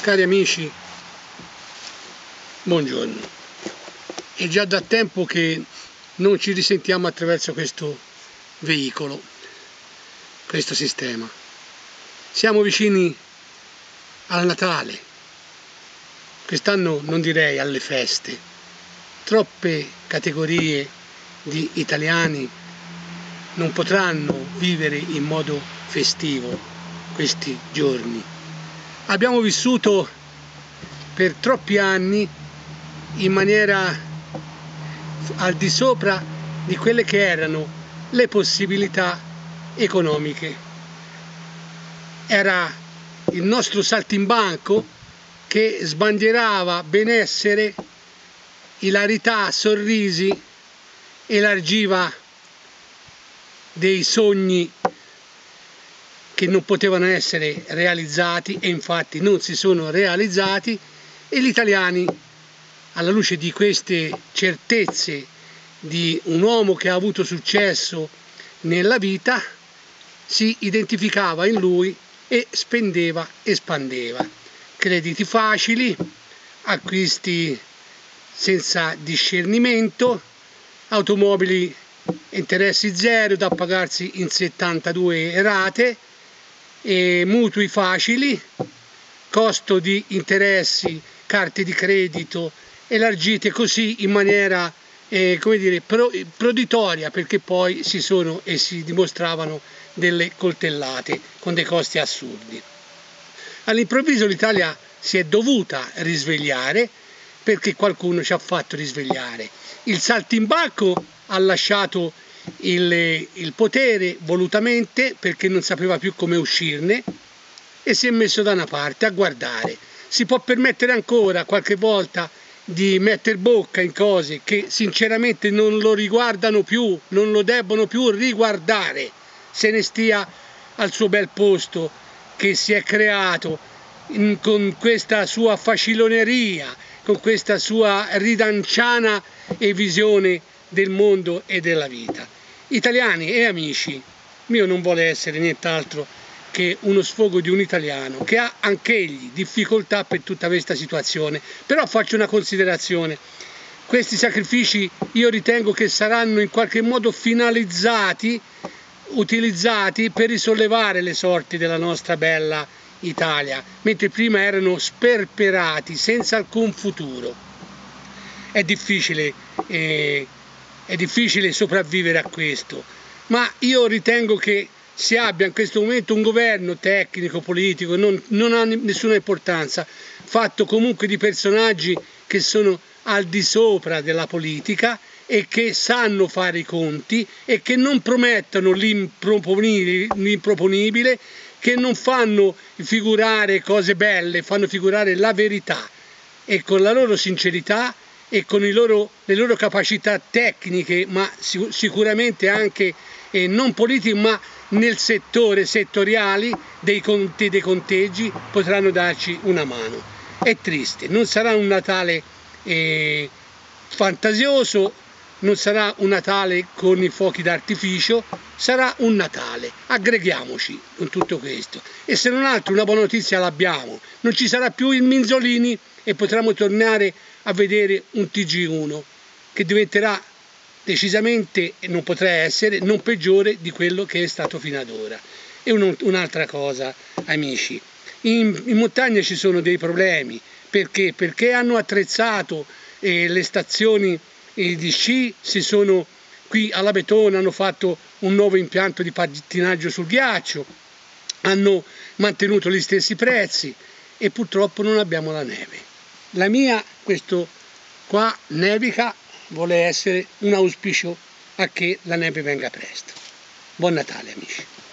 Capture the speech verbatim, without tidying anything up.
Cari amici, buongiorno. È già da tempo che non ci risentiamo attraverso questo veicolo, questo sistema. Siamo vicini al Natale, quest'anno non direi alle feste. Troppe categorie di italiani non potranno vivere in modo festivo questi giorni. Abbiamo vissuto per troppi anni in maniera al di sopra di quelle che erano le possibilità economiche. Era il nostro saltimbanco che sbandierava benessere, ilarità, sorrisi, elargiva dei sogni che non potevano essere realizzati e infatti non si sono realizzati, e gli italiani, alla luce di queste certezze di un uomo che ha avuto successo nella vita, si identificava in lui e spendeva e spandeva. Crediti facili, acquisti senza discernimento, automobili interessi zero da pagarsi in settantadue rate, e mutui facili, costo di interessi, carte di credito elargite così in maniera eh, come dire, pro, proditoria, perché poi si sono e si dimostravano delle coltellate con dei costi assurdi. All'improvviso l'Italia si è dovuta risvegliare perché qualcuno ci ha fatto risvegliare. Il saltimbanco ha lasciato il, il potere volutamente perché non sapeva più come uscirne e si è messo da una parte a guardare. Si può permettere ancora qualche volta di metter bocca in cose che sinceramente non lo riguardano più, non lo debbono più riguardare. Se ne stia al suo bel posto che si è creato in, con questa sua faciloneria, con questa sua ridanciana e visione del mondo e della vita. Italiani e amici, mio non vuole essere nient'altro che uno sfogo di un italiano che ha anch'egli difficoltà per tutta questa situazione. Però faccio una considerazione: questi sacrifici io ritengo che saranno in qualche modo finalizzati, utilizzati per risollevare le sorti della nostra bella Italia, mentre prima erano sperperati senza alcun futuro. È difficile eh, È difficile sopravvivere a questo, ma io ritengo che si abbia in questo momento un governo tecnico, politico, non, non ha nessuna importanza, fatto comunque di personaggi che sono al di sopra della politica e che sanno fare i conti e che non promettono l'improponibile, che non fanno figurare cose belle, fanno figurare la verità, e con la loro sincerità e con i loro, le loro capacità tecniche, ma sicuramente anche eh, non politiche, ma nel settore settoriali dei conti, dei conteggi, potranno darci una mano. È triste, non sarà un Natale eh, fantasioso, non sarà un Natale con i fuochi d'artificio, sarà un Natale. Aggreghiamoci con tutto questo. E se non altro una buona notizia l'abbiamo: non ci sarà più il Minzolini e potremo tornare a vedere un T G uno che diventerà decisamente, e non potrà essere, non peggiore di quello che è stato fino ad ora. E un'altra cosa, amici, in, in montagna ci sono dei problemi. Perché? Perché hanno attrezzato eh, le stazioni eh, di sci, si sono qui alla Betona, hanno fatto un nuovo impianto di pattinaggio sul ghiaccio, hanno mantenuto gli stessi prezzi e purtroppo non abbiamo la neve. La mia, questo qua nevica, vuole essere un auspicio a che la neve venga presto. Buon Natale, amici.